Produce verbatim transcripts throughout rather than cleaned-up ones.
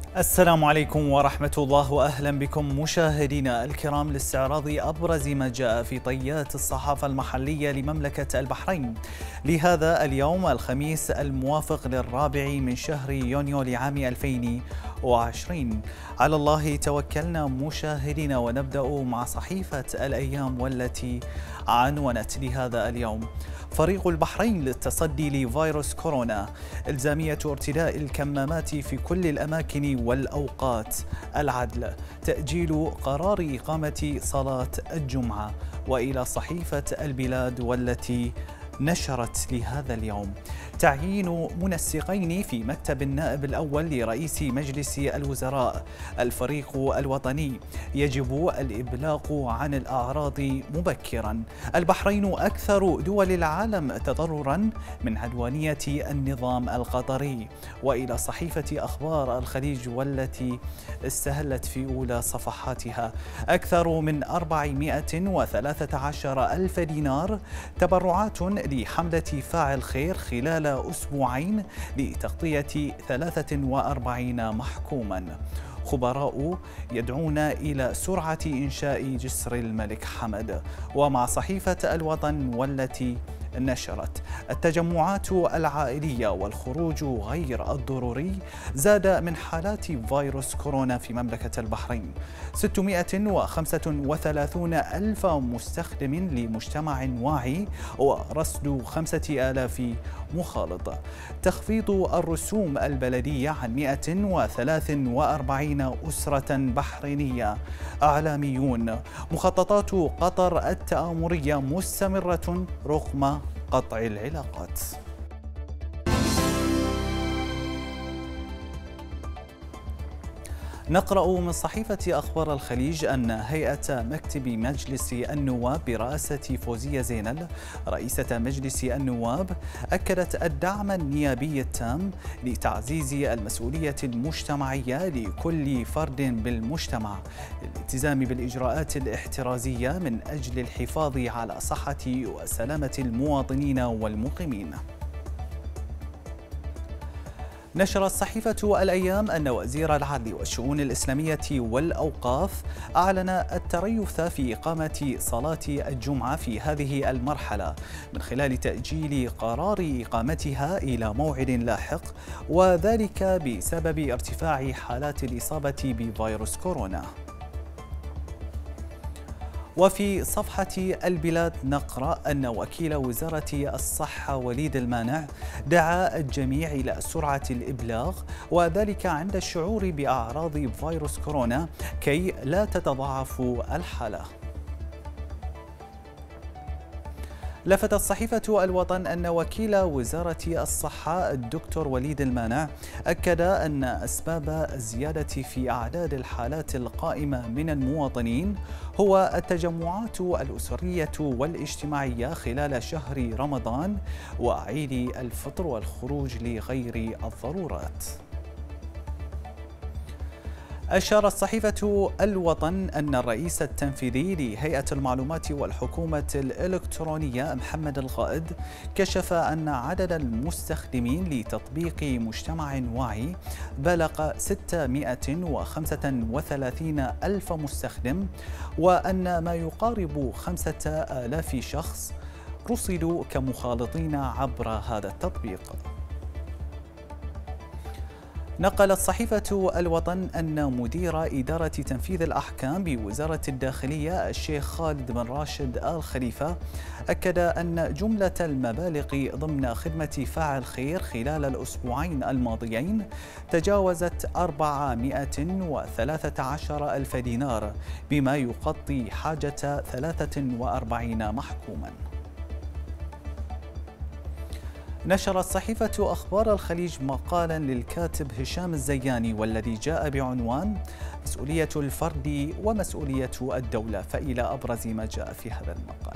السلام عليكم ورحمة الله، وأهلا بكم مشاهدينا الكرام لاستعراض أبرز ما جاء في طيات الصحافة المحلية لمملكة البحرين لهذا اليوم الخميس الموافق للرابع من شهر يونيو لعام ألفين وعشرين. على الله توكلنا مشاهدينا، ونبدأ مع صحيفة الأيام والتي عنونت لهذا اليوم: فريق البحرين للتصدي لفيروس كورونا، إلزامية ارتداء الكمامات في كل الأماكن والأوقات، العدل، تأجيل قرار إقامة صلاة الجمعة. وإلى صحيفة البلاد والتي نشرت لهذا اليوم: تعيين منسقين في مكتب النائب الأول لرئيس مجلس الوزراء. الفريق الوطني: يجب الإبلاغ عن الأعراض مبكرا. البحرين أكثر دول العالم تضررا من عدوانية النظام القطري. وإلى صحيفة أخبار الخليج والتي استهلت في أولى صفحاتها: أكثر من أربعمائة وثلاثة عشر ألف دينار تبرعات لحملة فاعل خير خلال أسبوعين لتغطية ثلاثة وأربعين محكوما. خبراء يدعون إلى سرعة إنشاء جسر الملك حمد. ومع صحيفة الوطن والتي نشرت: التجمعات العائلية والخروج غير الضروري زاد من حالات فيروس كورونا في مملكة البحرين. ستمائة وخمسة وثلاثون ألف مستخدم لمجتمع واعي، ورصد خمسة آلاف مخالط. تخفيض الرسوم البلدية عن مائة وثلاث وأربعين أسرة بحرينية. إعلاميون: مخططات قطر التآمرية مستمرة رغم قطع العلاقات. نقرأ من صحيفة أخبار الخليج أن هيئة مكتب مجلس النواب برئاسة فوزية زينل رئيسة مجلس النواب أكدت الدعم النيابي التام لتعزيز المسؤولية المجتمعية لكل فرد بالمجتمع، الالتزام بالإجراءات الاحترازية من أجل الحفاظ على صحة وسلامة المواطنين والمقيمين. نشرت صحيفة الأيام أن وزير العدل والشؤون الإسلامية والأوقاف أعلن التريث في إقامة صلاة الجمعة في هذه المرحلة من خلال تأجيل قرار إقامتها إلى موعد لاحق، وذلك بسبب ارتفاع حالات الإصابة بفيروس كورونا. وفي صفحة البلاد نقرأ أن وكيل وزارة الصحة وليد المانع دعا الجميع إلى سرعة الإبلاغ، وذلك عند الشعور بأعراض فيروس كورونا كي لا تتضاعف الحالة. لفتت صحيفة الوطن أن وكيل وزارة الصحة الدكتور وليد المانع أكد أن أسباب الزيادة في أعداد الحالات القائمة من المواطنين هو التجمعات الأسرية والاجتماعية خلال شهر رمضان وعيد الفطر والخروج لغير الضرورات. أشارت صحيفة الوطن أن الرئيس التنفيذي لهيئة المعلومات والحكومة الإلكترونية محمد الغائد كشف أن عدد المستخدمين لتطبيق مجتمع واعي بلغ ستمائة وخمسة وثلاثين ألف مستخدم، وأن ما يقارب خمسة آلاف شخص رصدوا كمخالطين عبر هذا التطبيق. نقلت صحيفة الوطن أن مدير إدارة تنفيذ الأحكام بوزارة الداخلية الشيخ خالد بن راشد آل خليفة أكد أن جملة المبالغ ضمن خدمة فاعل خير خلال الأسبوعين الماضيين تجاوزت أربعمائة وثلاثة عشر ألف دينار، بما يغطي حاجة ثلاثة وأربعين محكوما. نشرت صحيفة أخبار الخليج مقالا للكاتب هشام الزياني والذي جاء بعنوان: مسؤولية الفرد ومسؤولية الدولة. فإلى أبرز ما جاء في هذا المقال: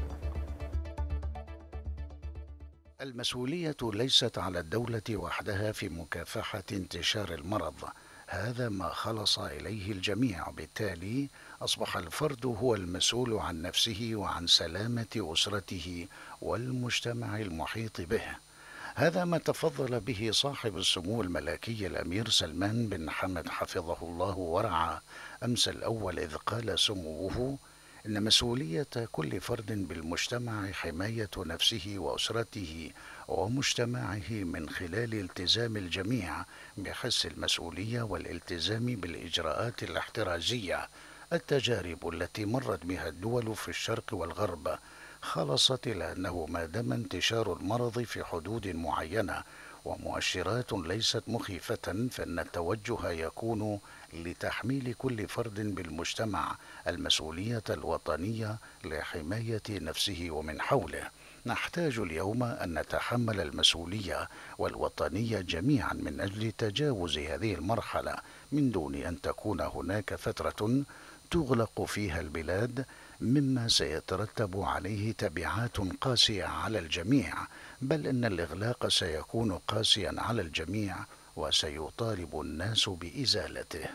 المسؤولية ليست على الدولة وحدها في مكافحة انتشار المرض، هذا ما خلص إليه الجميع، بالتالي أصبح الفرد هو المسؤول عن نفسه وعن سلامة أسرته والمجتمع المحيط به. هذا ما تفضل به صاحب السمو الملكي الأمير سلمان بن حمد حفظه الله ورعاه أمس الأول، إذ قال سموه إن مسؤولية كل فرد بالمجتمع حماية نفسه وأسرته ومجتمعه من خلال التزام الجميع بحس المسؤولية والالتزام بالإجراءات الاحترازية. التجارب التي مرت بها الدول في الشرق والغرب خلصت إلى أنه ما دام انتشار المرض في حدود معينة ومؤشرات ليست مخيفة، فإن التوجه يكون لتحميل كل فرد بالمجتمع المسؤولية الوطنية لحماية نفسه ومن حوله. نحتاج اليوم أن نتحمل المسؤولية والوطنية جميعا من أجل تجاوز هذه المرحلة، من دون أن تكون هناك فترة تغلق فيها البلاد، مما سيترتب عليه تبعات قاسية على الجميع، بل إن الإغلاق سيكون قاسيا على الجميع وسيطالب الناس بإزالته.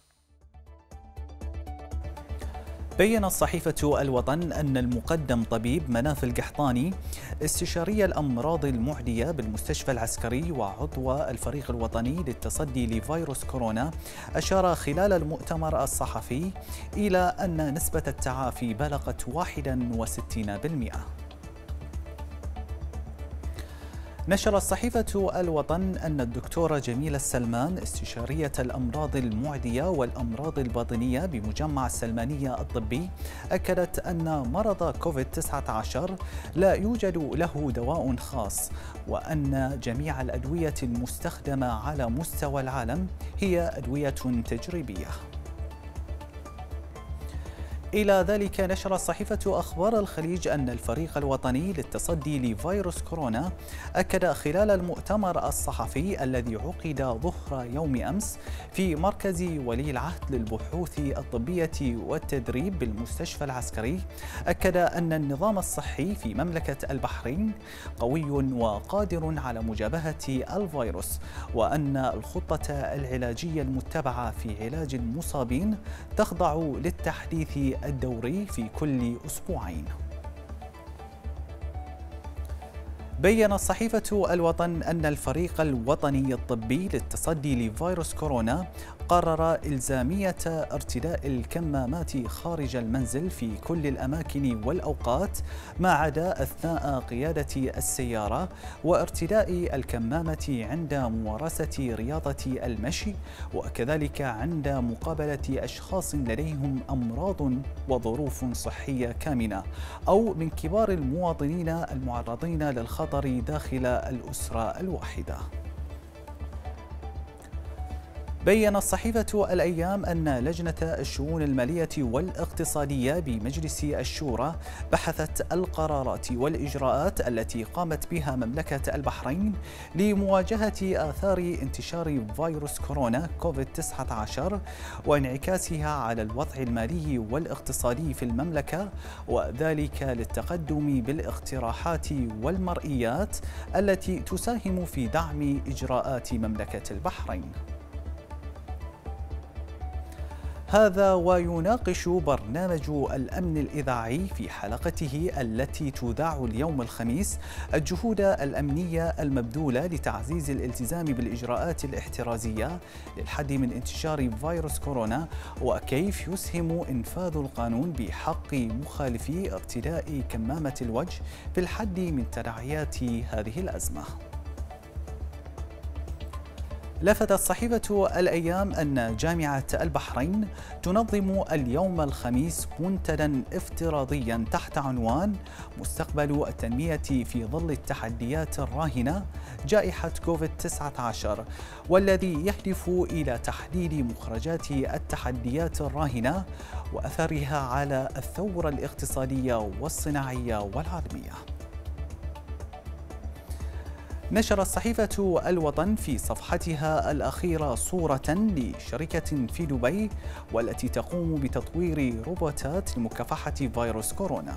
بيّنت صحيفة الوطن أن المقدم طبيب مناف القحطاني استشاري الأمراض المعدية بالمستشفى العسكري وعضو الفريق الوطني للتصدي لفيروس كورونا أشار خلال المؤتمر الصحفي إلى أن نسبة التعافي بلغت واحد وستين بالمئة. نشرت صحيفة الوطن أن الدكتورة جميلة السلمان استشارية الأمراض المعدية والأمراض الباطنية بمجمع السلمانية الطبي أكدت أن مرض كوفيد تسعة عشر لا يوجد له دواء خاص، وأن جميع الأدوية المستخدمة على مستوى العالم هي أدوية تجريبية. إلى ذلك نشرت صحيفة أخبار الخليج أن الفريق الوطني للتصدي لفيروس كورونا أكد خلال المؤتمر الصحفي الذي عقد ظهر يوم أمس في مركز ولي العهد للبحوث الطبية والتدريب بالمستشفى العسكري، أكد أن النظام الصحي في مملكة البحرين قوي وقادر على مجابهة الفيروس، وأن الخطة العلاجية المتبعة في علاج المصابين تخضع للتحديث الدوري في كل أسبوعين. بيّنت صحيفة الوطن أن الفريق الوطني الطبي للتصدي لفيروس كورونا قرر إلزامية ارتداء الكمامات خارج المنزل في كل الأماكن والأوقات ما عدا أثناء قيادة السيارة، وارتداء الكمامة عند ممارسة رياضة المشي، وكذلك عند مقابلة أشخاص لديهم أمراض وظروف صحية كامنة أو من كبار المواطنين المعرضين للخطر داخل الأسرة الواحدة. بيّنت صحيفة الأيام أن لجنة الشؤون المالية والاقتصادية بمجلس الشورى بحثت القرارات والإجراءات التي قامت بها مملكة البحرين لمواجهة آثار انتشار فيروس كورونا كوفيد تسعة عشر وانعكاسها على الوضع المالي والاقتصادي في المملكة، وذلك للتقدم بالاقتراحات والمرئيات التي تساهم في دعم إجراءات مملكة البحرين. هذا ويناقش برنامج الأمن الإذاعي في حلقته التي تذاع اليوم الخميس الجهود الأمنية المبذولة لتعزيز الالتزام بالإجراءات الاحترازية للحد من انتشار فيروس كورونا، وكيف يسهم إنفاذ القانون بحق مخالفي ارتداء كمامة الوجه في الحد من تداعيات هذه الأزمة. لفتت صحيفة الأيام أن جامعة البحرين تنظم اليوم الخميس منتدى افتراضيا تحت عنوان مستقبل التنمية في ظل التحديات الراهنة جائحة كوفيد تسعة عشر، والذي يهدف إلى تحديد مخرجات التحديات الراهنة وأثرها على الثورة الاقتصادية والصناعية والعالمية. نشرت صحيفة الوطن في صفحتها الأخيرة صورة لشركة في دبي والتي تقوم بتطوير روبوتات لمكافحة فيروس كورونا.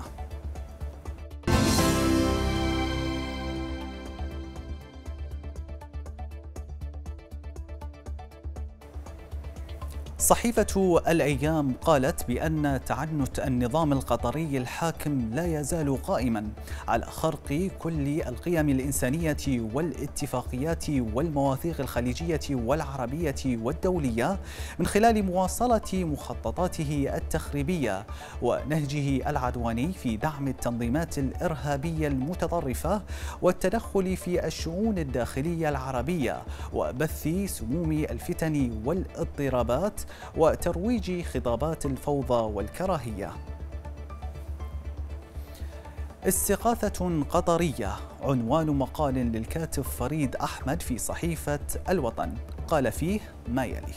صحيفة الأيام قالت بأن تعنت النظام القطري الحاكم لا يزال قائما على خرق كل القيم الإنسانية والاتفاقيات والمواثيق الخليجية والعربية والدولية من خلال مواصلة مخططاته التخريبية ونهجه العدواني في دعم التنظيمات الإرهابية المتطرفة والتدخل في الشؤون الداخلية العربية وبث سموم الفتن والاضطرابات وترويج خطابات الفوضى والكراهية. استغاثة قطرية عنوان مقال للكاتب فريد أحمد في صحيفة الوطن قال فيه ما يلي: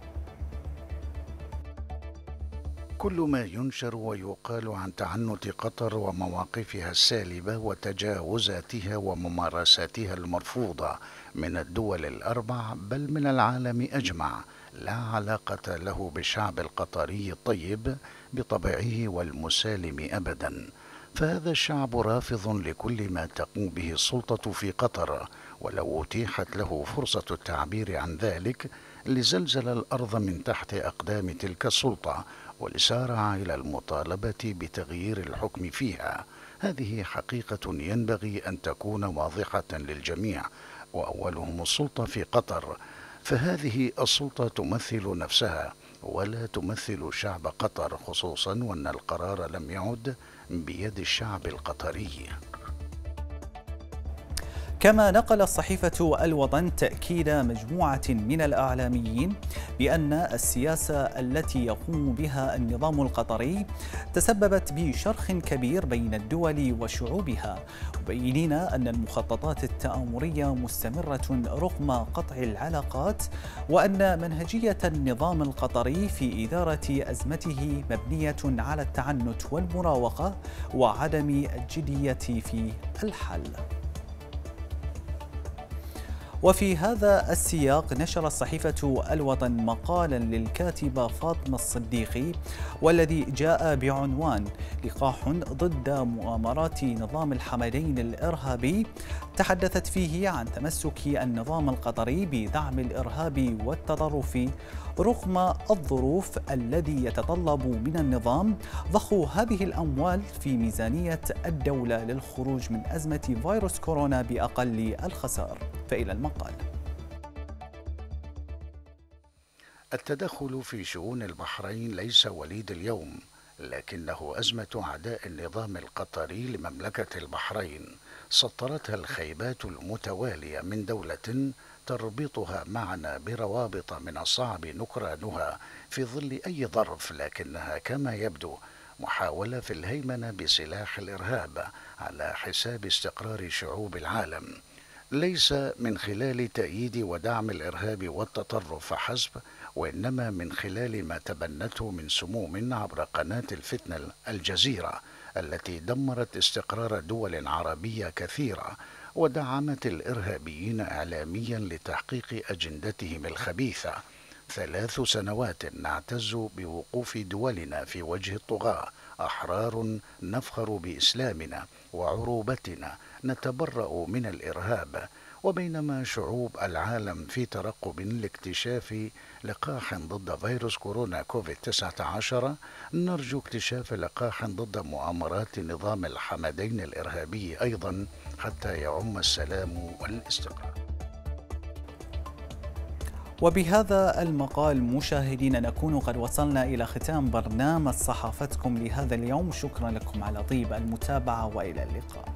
كل ما ينشر ويقال عن تعنت قطر ومواقفها السالبة وتجاوزاتها وممارساتها المرفوضة من الدول الأربع بل من العالم أجمع لا علاقة له بالشعب القطري الطيب بطبعه والمسالم أبدا، فهذا الشعب رافض لكل ما تقوم به السلطة في قطر، ولو أتيحت له فرصة التعبير عن ذلك لزلزل الأرض من تحت أقدام تلك السلطة ولسارع إلى المطالبة بتغيير الحكم فيها. هذه حقيقة ينبغي أن تكون واضحة للجميع، وأولهم السلطة في قطر، فهذه السلطة تمثل نفسها ولا تمثل شعب قطر، خصوصا وأن القرار لم يعد بيد الشعب القطري. كما نقل صحيفة الوطن تأكيد مجموعة من الإعلاميين بأن السياسة التي يقوم بها النظام القطري تسببت بشرخ كبير بين الدول وشعوبها، مبينين أن المخططات التآمرية مستمرة رغم قطع العلاقات، وأن منهجية النظام القطري في إدارة أزمته مبنية على التعنت والمراوغة وعدم الجدية في الحل. وفي هذا السياق نشرت صحيفة الوطن مقالا للكاتبة فاطمة الصديقي والذي جاء بعنوان لقاح ضد مؤامرات نظام الحمدين الإرهابي، تحدثت فيه عن تمسك النظام القطري بدعم الإرهاب والتطرف رغم الظروف الذي يتطلب من النظام ضخ هذه الأموال في ميزانية الدولة للخروج من أزمة فيروس كورونا بأقل الخسائر. فإلى المقال: التدخل في شؤون البحرين ليس وليد اليوم، لكنه أزمة أعداء النظام القطري لمملكة البحرين سطرتها الخيبات المتوالية من دولة تربطها معنا بروابط من الصعب نكرانها في ظل أي ظرف، لكنها كما يبدو محاولة في الهيمنة بسلاح الإرهاب على حساب استقرار شعوب العالم، ليس من خلال تأييد ودعم الإرهاب والتطرف فحسب، وإنما من خلال ما تبنته من سموم عبر قناة الفتنة الجزيرة التي دمرت استقرار دول عربية كثيرة ودعمت الإرهابيين إعلاميا لتحقيق أجندتهم الخبيثة. ثلاث سنوات نعتز بوقوف دولنا في وجه الطغاة، أحرار نفخر بإسلامنا وعروبتنا، نتبرأ من الإرهاب، وبينما شعوب العالم في ترقب لاكتشاف لقاح ضد فيروس كورونا كوفيد تسعة عشر، نرجو اكتشاف لقاح ضد مؤامرات نظام الحمدين الإرهابي أيضا حتى يعم السلام والاستقرار. وبهذا المقال مشاهدينا نكون قد وصلنا إلى ختام برنامج صحافتكم لهذا اليوم. شكرا لكم على طيب المتابعة وإلى اللقاء.